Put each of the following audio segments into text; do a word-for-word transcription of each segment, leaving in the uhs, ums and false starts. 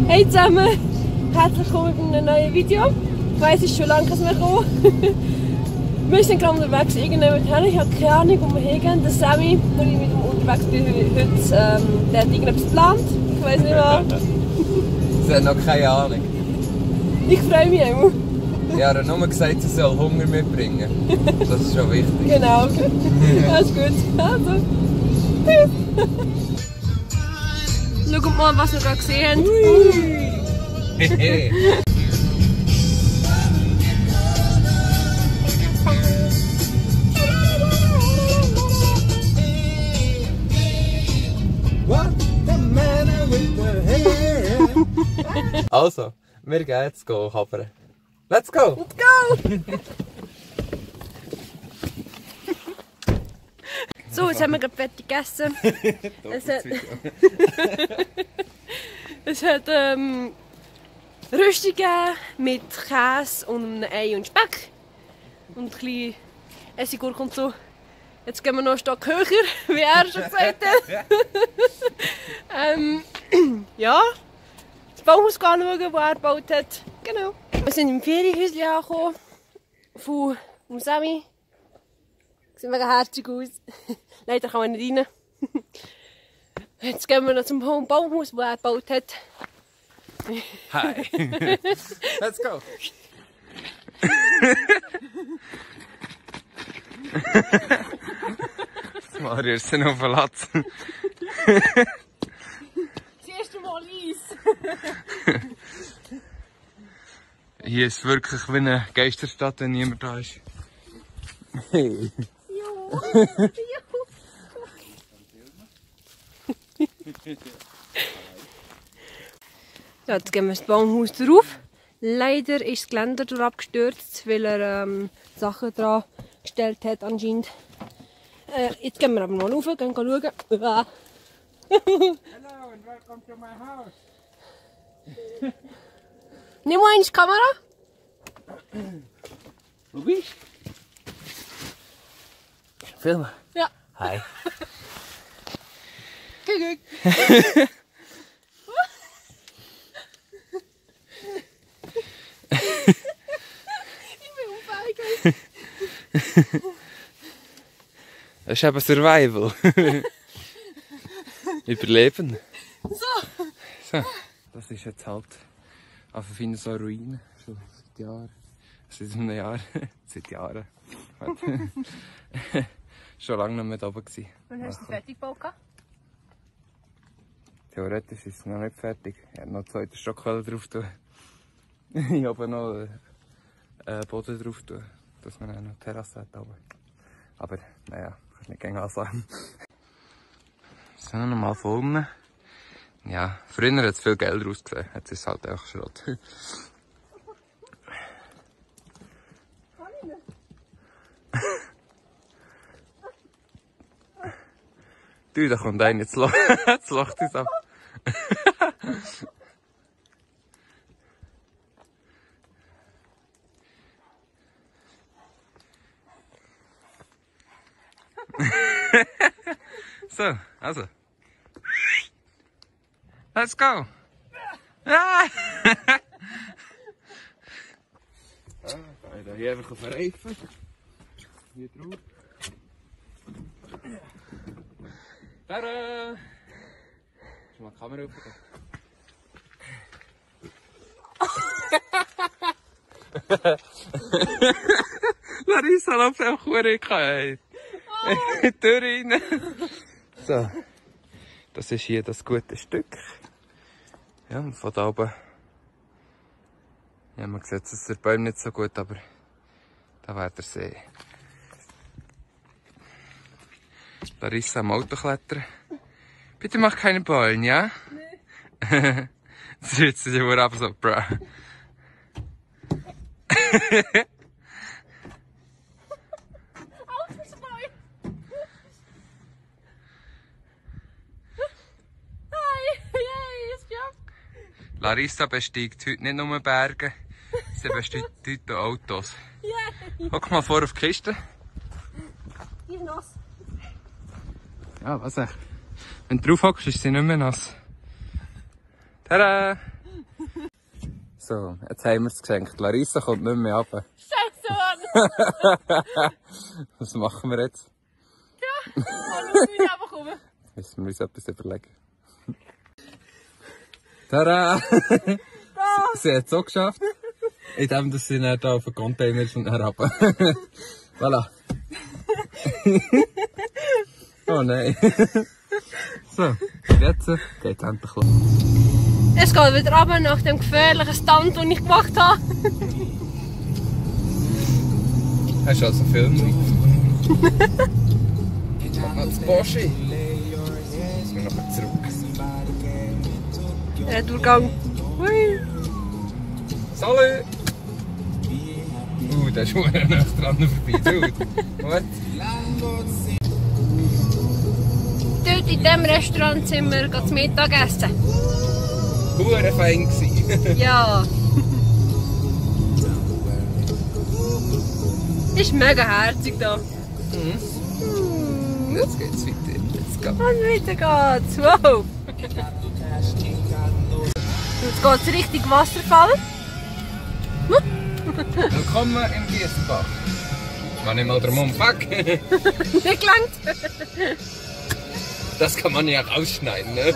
Hey zusammen, herzlich willkommen in einem neuen Video. Ich weiss, es ist schon lange mehr gekommen. Wir sind gerade unterwegs irgendjemand hin. Ich habe keine Ahnung, wo wir hingehen. Der Sammy, wo ich mit ihm unterwegs bin heute, ähm, der hat irgendetwas geplant. Ich weiss nicht was. Sie hat noch keine Ahnung. Ich freue mich immer. Ja, er hat nur gesagt, sie soll Hunger mitbringen. Das ist schon wichtig. Genau. Alles gut. Also, tschüss. Schaut mal, was wir gerade gesehen haben. Also, wir gehen jetzt kabern. Let's go! Let's go! So, jetzt haben wir gerade fertig gegessen. es hat, es hat ähm, Rüstung gegeben mit Käse und einem Ei und Speck. Und ein bisschen Essiggurke und so. Jetzt gehen wir noch einen Stock höher, wie er schon gesagt hat. ähm, ja, das Baumhaus anschauen, das er gebaut hat. Genau. Wir sind im Ferienhäuschen angekommen. Von, von Sammy. Sieht mega herzig aus. Leider kann man nicht rein. Jetzt gehen wir noch zum Baumhaus, das er gebaut hat. Hi! Let's go! Mario ist noch verlassen. Das erste Mal Eis. Hier ist es wirklich wie eine Geisterstadt, wenn niemand da ist. Hey! Jo! Ja, jetzt gehen wir das Baumhaus drauf. Leider ist das Geländer dort abgestürzt, weil er ähm, Sachen dran gestellt hat anscheinend. Äh, jetzt gehen wir aber mal rauf, gehen schauen. Hello and welcome to my house. Nimm mal die Kamera. Wo bist du? Filmen? Ja. Hi. Kijk, ich bin unfähig. Das ist eben Survival. Überleben. So. So. Das ist jetzt halt auf jeden Fall so Ruine. Schon seit Jahren. Seit einem Jahr. Seit Jahren. Schon lange nicht mehr oben gewesen. Wann hast du es fertig gebaut? Theoretisch ist es noch nicht fertig. Ich habe noch einen zweiten Stock drauf tun. Ich habe noch einen Boden drauf tun, dass man auch noch Terrasse hat oben. Aber naja, kannst nicht gegen ansagen. So, nochmal von unten. Ja, früher hat es viel Geld rausgesehen. Jetzt ist es halt einfach Schrott. Du, da kommt einer jetzt lacht. Jetzt lacht es ab. So, also. Let's go! Ah! Da hier einfach verreifen. Hier drauf. Tada! Schon mal die Kamera aufgehen. Larissa läuft auch Kuhigkeit. In die Tür rein. So. Das ist hier das gute Stück. Ja, und von da oben. Ja, man sieht es der Baum nicht so gut, aber da wäre der See. Larissa am Auto klettern. Bitte mach keine Ballen, ja? Nee. Das wird sich wohl aber so, bruh. Larissa besteigt heute nicht nur Berge, sie besteigt heute Autos. Yeah. Guck mal vor auf die Kiste. Die ist nass. Ja, was echt? Wenn du drauf hockst, ist sie nicht mehr nass. Tada! So, jetzt haben wir es geschenkt. Larissa kommt nicht mehr runter. Scheiße, Mann! Was machen wir jetzt? Ja, dann müssen wir einfach kommen. Müssen wir uns etwas überlegen. Tada! sie, sie hat es so geschafft, indem dass sie nicht auf den Container ist und dann runter. Voilà. Oh nein. So, jetzt geht es endlich los. Es geht wieder runter nach dem gefährlichen Stunt, den ich gemacht habe. Hast du also Film drauf? Kommt noch das Boschi. Jetzt gehen wir nochmal zurück. Der Durchgang. Hui. Salut! Uh, der ist schon nah dran vorbei. Dude. What? Dort in diesem Restaurant sind wir zum Mittagessen. Hure fein gsi. Ja. Ist mega herzig da. Mhm. Jetzt geht's weiter. Let's go. Und weiter geht's. Wow. Jetzt geht's Richtung Wasserfall. Willkommen im Giesbach. Man nicht mal drum um. Fuck! Nicht gelangt. Das kann man ja rausschneiden, ne?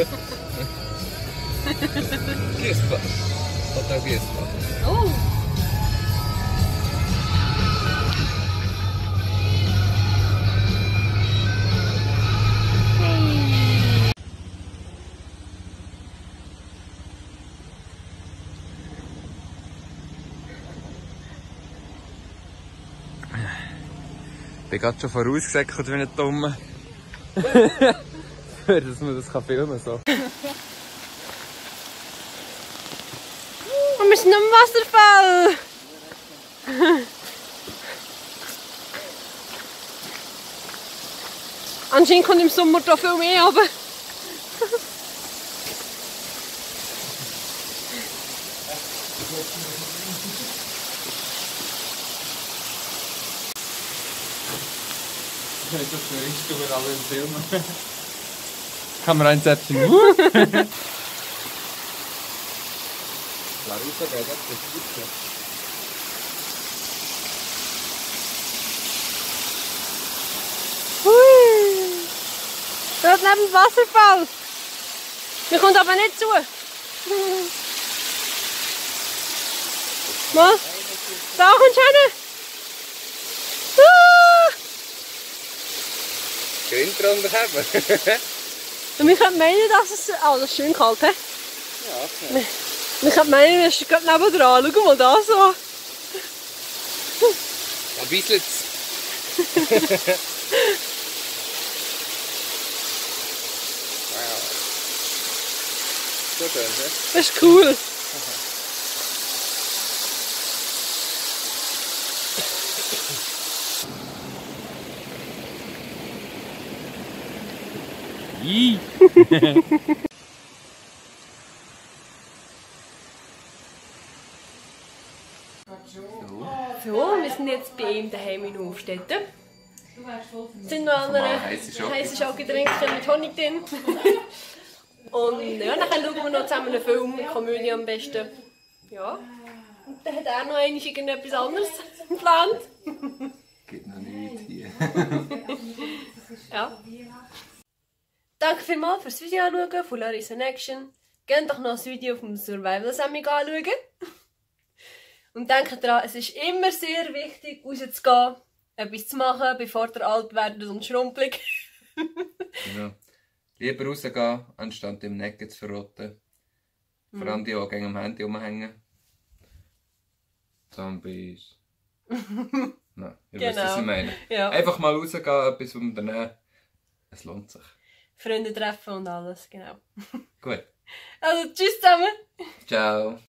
Giesbach. Hotel Giesbach. Oh. Ich bin gerade schon vorausgesäckert wie ein Dummer. Für dass man das filmen kann. So. Und wir sind am Wasserfall. Anscheinend kommt im Sommer da viel mehr runter. Das ist für überall im Film. Kamera einsetzen. Larissa geht ab, das ist gut. Hui! Dort neben dem Wasserfall. Wir kommen aber nicht zu. Mal. Da kommst du hin. Ah! Grün drunter haben. Und wir können meinen, dass es... Oh, das ist schön kalt, he? Ja, okay. Wir können meinen, wir sind gerade nebendran. Schau mal da so. Ein bisschen. Wow. So schön, ne? Das ist cool. Ih! So, wir sind jetzt bei ihm daheim in Hofstetten. Sind noch an einer heißen Schokogetränke mit Honig drin. Und ja, dann schauen wir noch zusammen einen Film, eine Komödie am besten. Ja. Und dann hat er noch einmal irgendetwas anderes geplant. Gibt noch nichts hier. Ja. Danke vielmals fürs Video anschauen von Larissa in Action. Geht doch noch das Video vom Survival Semic anschauen. Und denkt daran, es ist immer sehr wichtig, rauszugehen, etwas zu machen, bevor ihr alt werdet und schrumpelig. Genau. Lieber rausgehen, anstatt im Necken zu verrotten. Mhm. Vor allem die, die gegen am Handy rumhängen. Zombies. Nein, ihr Genau. wisst, was ich meine. Ja. Einfach mal rausgehen, etwas unternehmen. Es lohnt sich. Freunde treffen und alles, genau. Gut. Also tschüss zusammen. Ciao.